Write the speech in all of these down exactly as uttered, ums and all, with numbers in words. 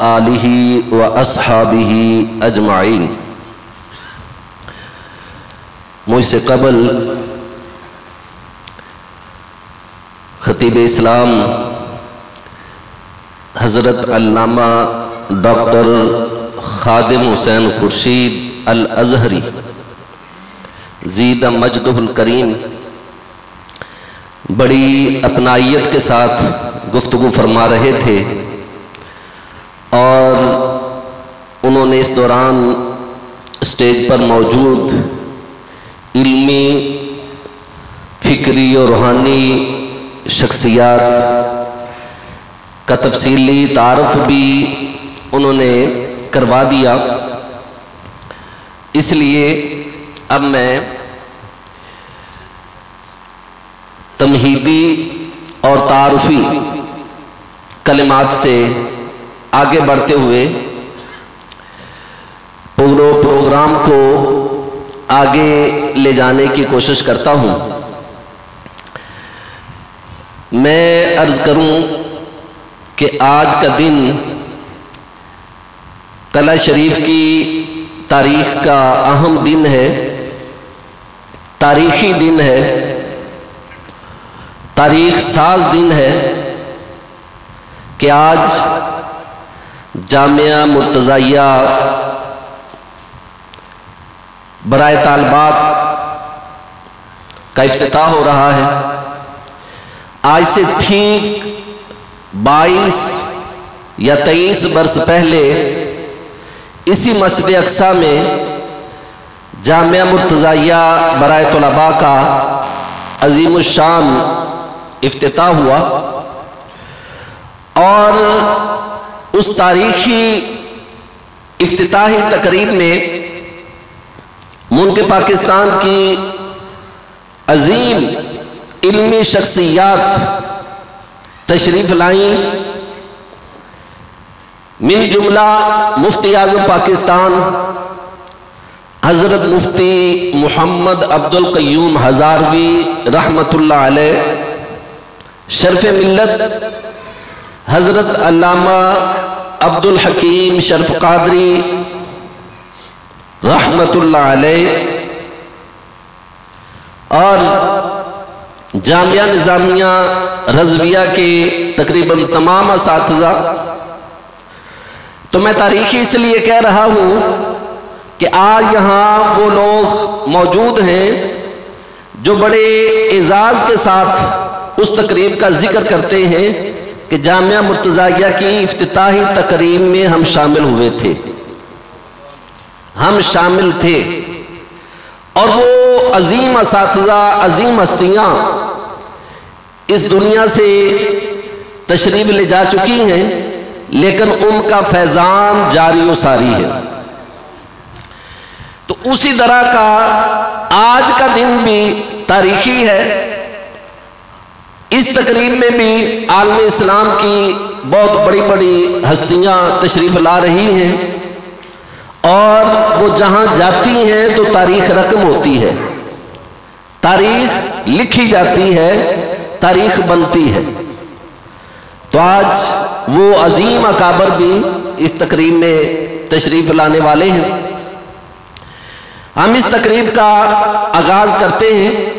आलिहि व अस्हाबिहि अजमाइन। मुझसे कबल खतीब इस्लाम हज़रत अल्लामा डॉक्टर खादिम हुसैन खुर्शीद अल अज़हरी ज़ीद मजदुहुल करीम बड़ी अपनाइयत के साथ गुफ्तगू फरमा रहे थे और उन्होंने इस दौरान स्टेज पर मौजूद इल्मी, फ़िक्री और रूहानी शख्सियात का तफसीली तारफ़ भी उन्होंने करवा दिया। इसलिए अब मैं तमहीदी और तारुफ़ी कलिमात से आगे बढ़ते हुए पूरे प्रोग्राम को आगे ले जाने की कोशिश करता हूँ। मैं अर्ज़ करूँ कि आज का दिन कला शरीफ की तारीख़ का अहम दिन है, तारीख़ी दिन है, तारीख़ साज दिन है कि आज जामिया मुर्तज़ाइया बराए तालबात का इफ्तिताह हो रहा है। आज से ठीक बाईस या तेईस वर्ष पहले इसी मस्जिद अक्सा में जामिया मुर्तज़ाइया बराए तलबा का अज़ीमुश्शान इफ्तिताह हुआ और उस तारीख़ी इफ्तिताही तकरीब में मुल्क पाकिस्तान की अजीम इल्मी शख्सियात तशरीफ़ लाईं। मिन जुमला मुफ्ती आज़म पाकिस्तान हज़रत मुफ्ती मोहम्मद अब्दुल क़य्यूम हज़ारवी रहमतुल्लाह अलैह, शर्फ़ मिल्लत हज़रत अल्लामा अब्दुल हकीम शर्फ़ क़ादरी रहमतुल्लाह अलैह और जामिया निज़ामिया रज़विया के तकरीबन तमाम असातिज़ा। तो मैं तारीख़ी इसलिए कह रहा हूँ कि आज यहाँ वो लोग मौजूद हैं जो बड़े एजाज़ के साथ उस तकरीब का जिक्र करते हैं कि जामिया मुर्तज़ाइया की इफ्तिताही तकरीब में हम शामिल हुए थे, हम शामिल थे। और वो अजीम असातिज़ा, अजीम हस्तियाँ इस दुनिया से तशरीफ़ ले जा चुकी हैं, लेकिन उनका फैज़ान जारी व सारी है। तो उसी तरह का आज का दिन भी तारीख़ी है। इस तकरीब में भी आलम इस्लाम की बहुत बड़ी बड़ी हस्तियाँ तशरीफ़ ला रही हैं और वो जहाँ जाती हैं तो तारीख़ रकम होती है, तारीख़ लिखी जाती है, तारीख़ बनती है। तो आज वो अजीम अकाबर भी इस तकरीब में तशरीफ़ लाने वाले हैं। हम इस तकरीब का आगाज़ करते हैं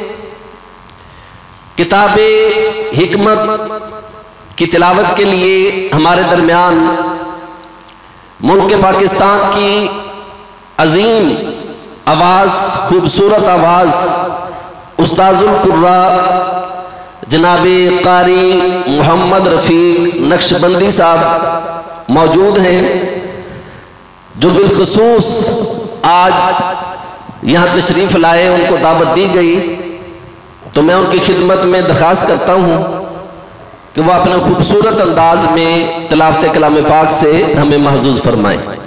किताबे हिकमत की तिलावत के लिए हमारे दरमियान मुल्क पाकिस्तान की अजीम आवाज़, खूबसूरत आवाज़ उस्ताजुल कुर्रा जनाबे कारी मोहम्मद रफ़ीक नक्शबंदी साहब मौजूद हैं, जो बिलखुसूस आज यहाँ तशरीफ़ लाए, उनको दावत दी गई। तो मैं उनकी खिदमत में दरख्वास्त करता हूँ कि वह अपने खूबसूरत अंदाज में तिलावत कलाम पाक से हमें महजूज फरमाएं।